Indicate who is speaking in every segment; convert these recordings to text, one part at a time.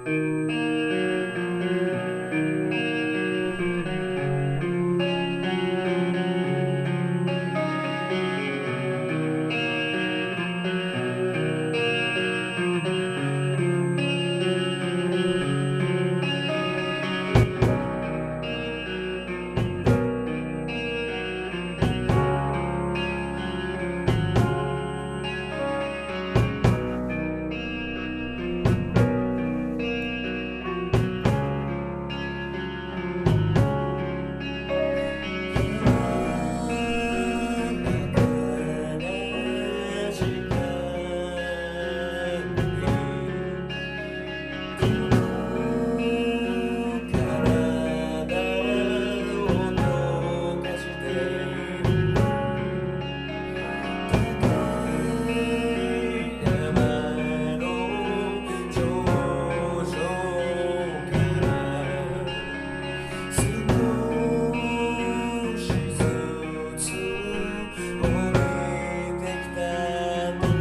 Speaker 1: 降りてきた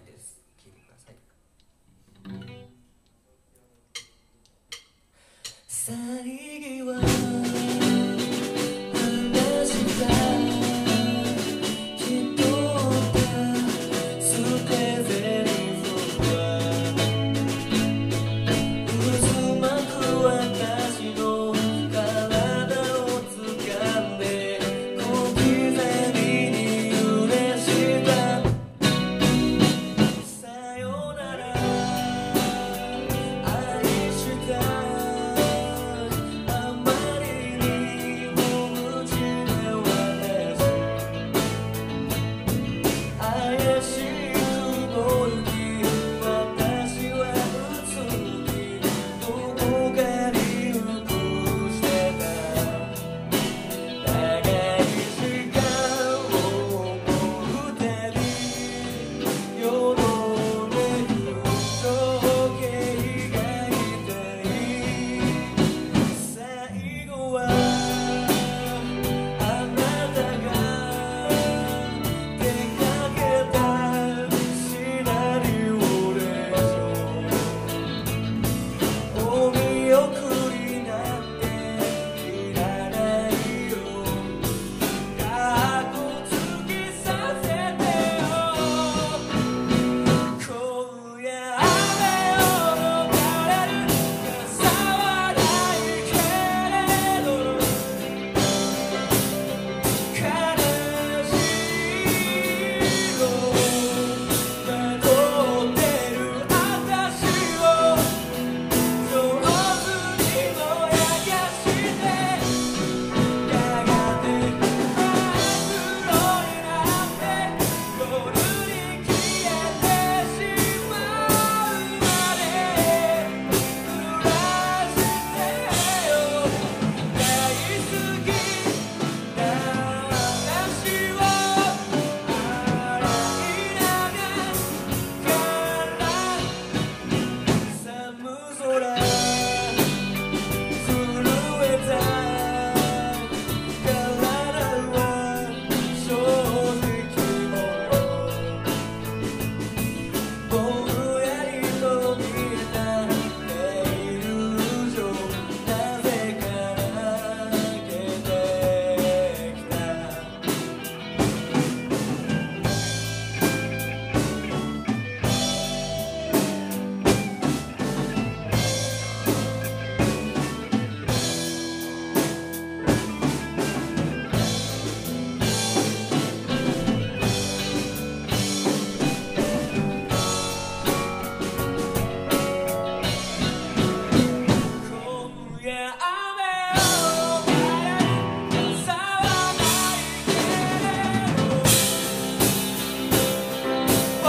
Speaker 1: です。聴いてください。さりげは話した人が捨て台詞は渦巻く私の体を掴んで小刻みに揺れしたさよなら愛したあまりにも無知な私怪しく動き私はうつむきどこかに伏してた長い時間を追うたびよどんでく時計が痛い最後はあなたが出かけたシナリオでしょお見送りなんていらないよかっこつけさせてよ今夜雨を逃れる傘はないけれど悲しいの惑ってる私を上手にもやかしてやがて真っ黒になって夜に消えてしまうまで濡らしてよ大好きな私を洗い流すから寒空震えた体は正直者ぼんやりと見えたイリュージョンなぜか泣けてきた今夜雨を変える傘はないけれど夜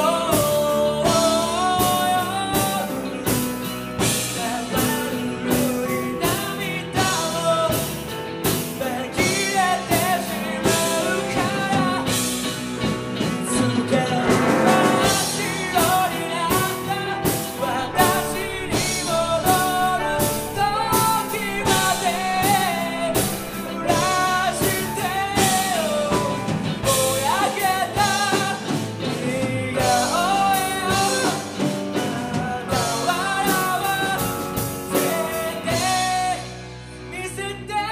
Speaker 1: 流る涙を紛れてしまうからいつか真っ白になった私に戻る時まで濡らしてよぼやけた似顔絵をあなた笑わせて見せてよ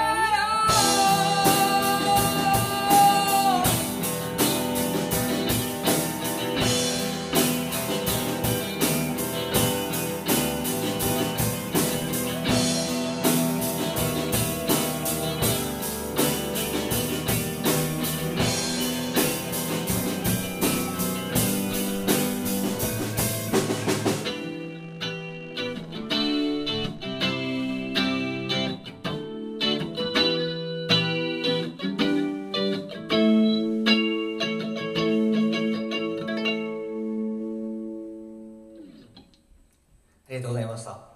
Speaker 1: ありがとうございました。